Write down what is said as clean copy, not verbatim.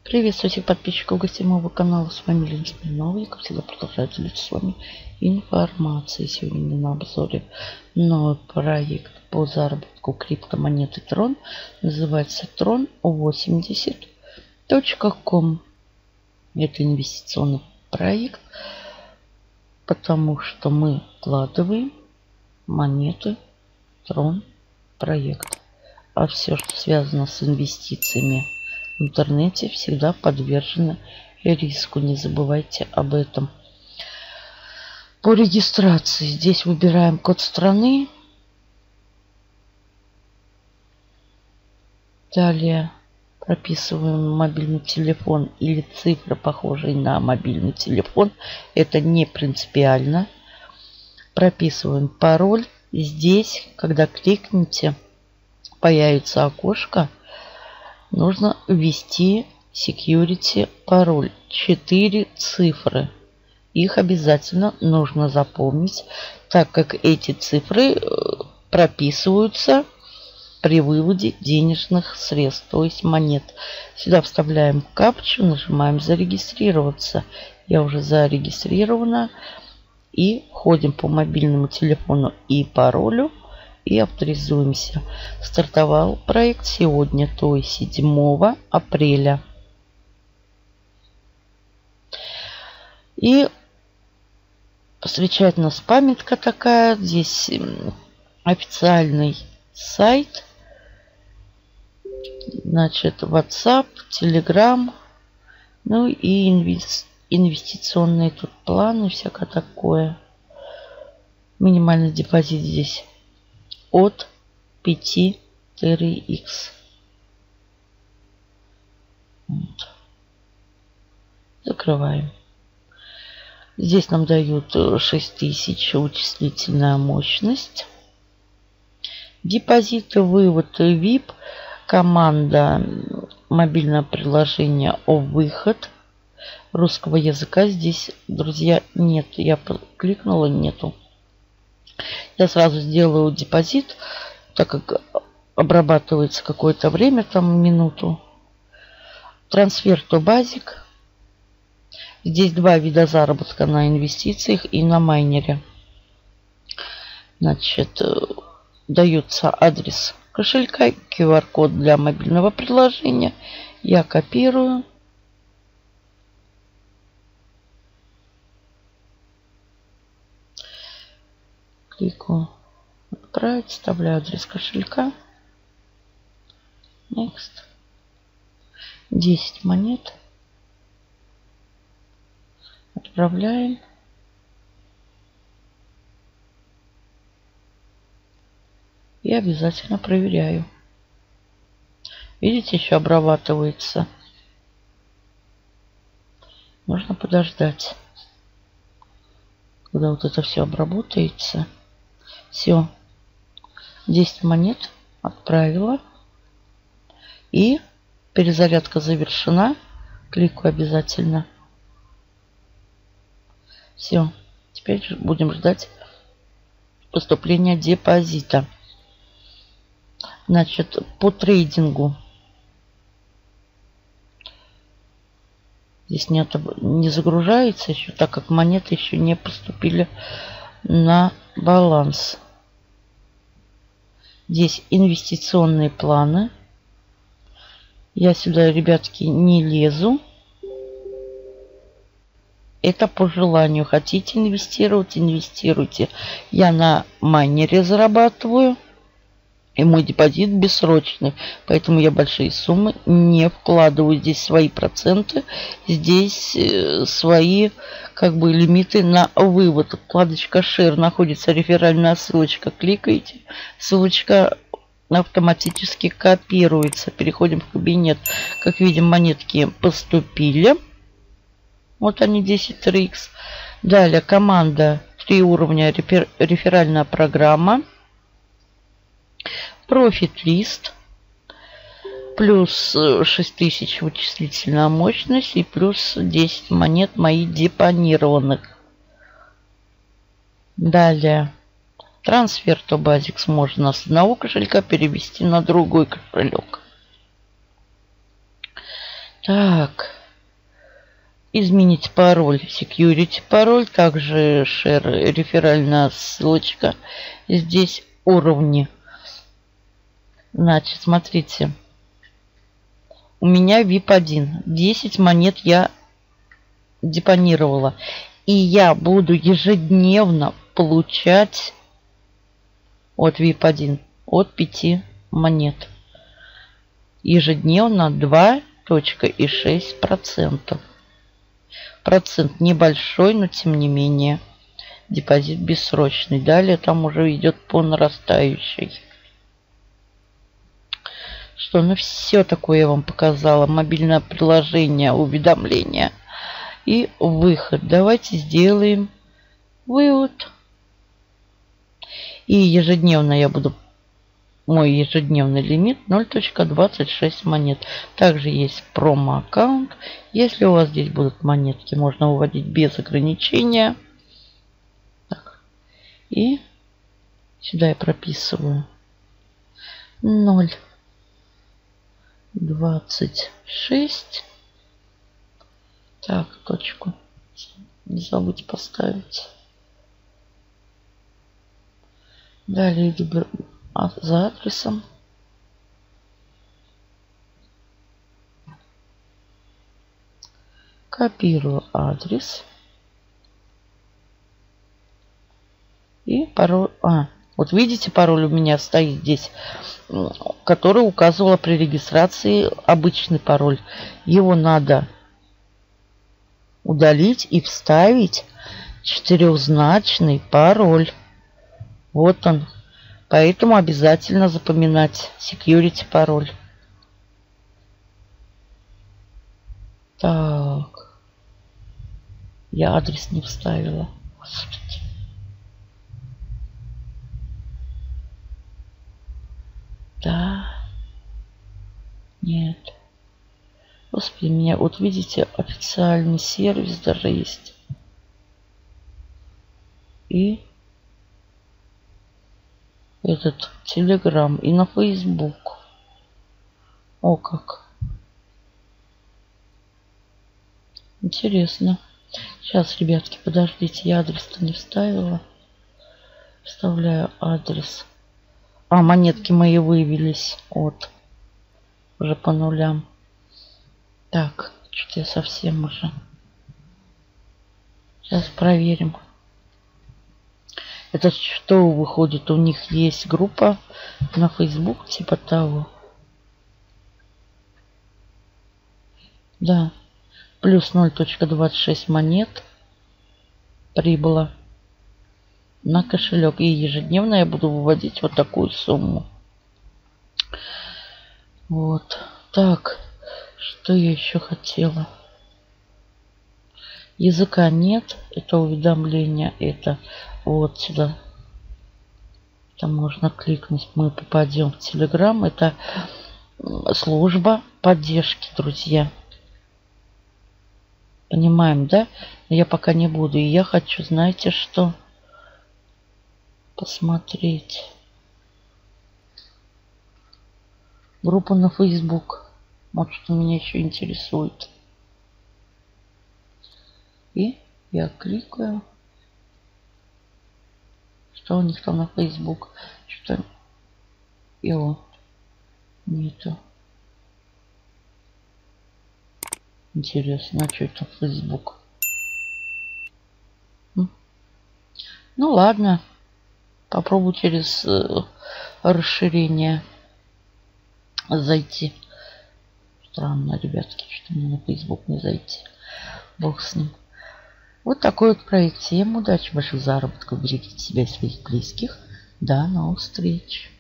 Приветствую всех подписчиков гостей моего канала. С вами Лена Смирнова. Я, как всегда, продолжаю делиться с вами информацией. Сегодня на обзоре новый проект по заработку криптомонеты Tron. Называется tron80.com. Это инвестиционный проект, потому что мы вкладываем монеты Tron проект. А все, что связано с инвестициями в интернете, всегда подвержено риску. Не забывайте об этом. По регистрации здесь выбираем код страны. Далее прописываем мобильный телефон или цифры, похожие на мобильный телефон. Это не принципиально. Прописываем пароль. Здесь, когда кликните, появится окошко. Нужно ввести security пароль. 4 цифры. Их обязательно нужно запомнить, так как эти цифры прописываются при выводе денежных средств, то есть монет. Сюда вставляем капчу, нажимаем зарегистрироваться. Я уже зарегистрирована. И входим по мобильному телефону и паролю. И авторизуемся. Стартовал проект сегодня, то есть 7 апреля. И встречает нас памятка такая. Здесь официальный сайт. Значит, WhatsApp, Telegram. Ну и инвестиционные тут планы, всякое такое. Минимальный депозит здесь от 5 TRX. Вот. Закрываем. Здесь нам дают 6000 вычислительная мощность. Депозиты, вывод VIP. Команда, мобильное приложение о выход. Русского языка здесь, друзья, нет. Я кликнула, нету. Я сразу сделаю депозит, так как обрабатывается какое-то время, там минуту. Трансфер to Basic. Здесь два вида заработка: на инвестициях и на майнере. Значит, дается адрес кошелька, QR-код для мобильного приложения. Я копирую. Кликаю отправить, вставляю адрес кошелька. Next. 10 монет. Отправляем. И обязательно проверяю. Видите, еще обрабатывается. Нужно подождать, когда вот это все обработается. Все. 10 монет отправила. И перезарядка завершена. Кликаю обязательно. Все. Теперь будем ждать поступления депозита. Значит, по трейдингу. Здесь не загружается еще, так как монеты еще не поступили на баланс. Здесь инвестиционные планы. Я сюда, ребятки, не лезу. Это по желанию. Хотите инвестировать, инвестируйте. Я на майнере зарабатываю. И мой депозит бессрочный. Поэтому я большие суммы не вкладываю. Здесь свои проценты. Здесь свои лимиты на вывод. Вкладочка Share, находится реферальная ссылочка. Кликаете. Ссылочка автоматически копируется. Переходим в кабинет. Как видим, монетки поступили. Вот они, 10 TRX. Далее команда 3 уровня, реферальная программа. Профит-лист. Плюс 6000 вычислительная мощность. И плюс 10 монет моих депонированных. Далее. Трансфер to Basic можно с одного кошелька перевести на другой кошелек. Так. Изменить пароль. Security пароль. Также share реферальная ссылочка. Здесь уровни. Значит, смотрите. У меня VIP 1. 10 монет я депонировала. И я буду ежедневно получать от VIP 1 от 5 монет. Ежедневно 2,6%. Процент небольшой, но тем не менее. Депозит бессрочный. Далее там уже идет по нарастающей. Что, ну все такое я вам показала. Мобильное приложение, уведомления и выход. Давайте сделаем вывод. И ежедневно я буду... Мой ежедневный лимит 0,26 монет. Также есть промо-аккаунт. Если у вас здесь будут монетки, можно выводить без ограничения. Так. И сюда я прописываю 0,26. Так, точку. Не забудь поставить. Далее иду за адресом. Копирую адрес. И пароль. Вот видите, пароль у меня стоит здесь, который указывала при регистрации обычный пароль. Его надо удалить и вставить четырехзначный пароль. Вот он. Поэтому обязательно запоминать security пароль. Так. Я адрес не вставила. Господи. Да. Нет. Господи, меня... Вот видите, официальный сервис даже есть. И... этот Telegram и на Facebook. О, как. Интересно. Сейчас, ребятки, подождите, я адрес-то не вставила. Вставляю адрес. Монетки мои вывелись. Вот. Уже по нулям. Так, что-то я совсем уже. Сейчас проверим. Это что выходит? У них есть группа на Facebook, типа того. Да. Плюс 0,26 монет прибыло на кошелек. И ежедневно я буду выводить вот такую сумму. Вот. Так. Что я еще хотела? Языка нет. Это уведомление. Это вот сюда. Там можно кликнуть. Мы попадем в Telegram. Это служба поддержки, друзья. Понимаем, да? Но я пока не буду. И я хочу, знаете что? Посмотреть. Группу на Facebook. Вот что меня еще интересует. И я кликаю. Что у них там на Facebook? Что-то его нету. Интересно, а что это Facebook? Ну ладно. Попробую через расширение зайти. Странно, ребятки, что мне на Facebook не зайти. Бог с ним. Вот такой вот проект. Всем удачи, больших заработков. Берегите себя и своих близких. До новых встреч.